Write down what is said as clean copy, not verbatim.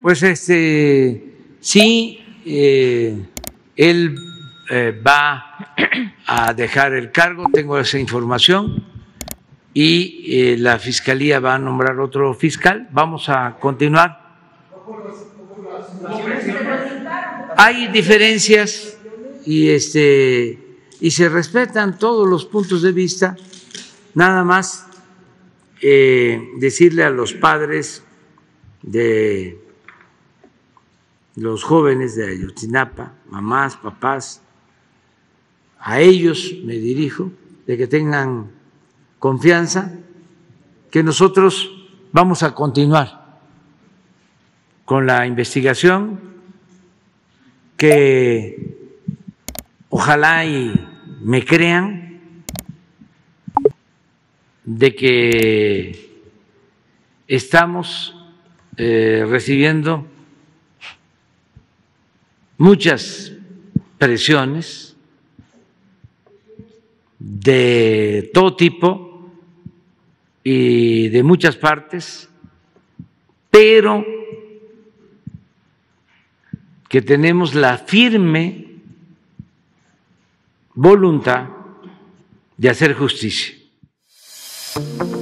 Pues sí, él va a dejar el cargo, tengo esa información, y la Fiscalía va a nombrar otro fiscal. Vamos a continuar. Hay diferencias y se respetan todos los puntos de vista. Nada más decirle a los padres de los jóvenes de Ayotzinapa, mamás, papás, a ellos me dirijo, de que tengan confianza, que nosotros vamos a continuar con la investigación, que ojalá y me crean de que estamos recibiendo muchas presiones de todo tipo y de muchas partes, pero que tenemos la firme voluntad de hacer justicia.